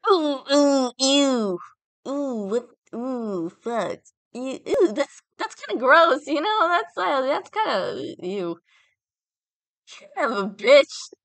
Ooh, ooh, ew. Ooh, what? Ooh, fuck. Ew, that's kind of gross, you know? That's kind of ew. Kind of a bitch.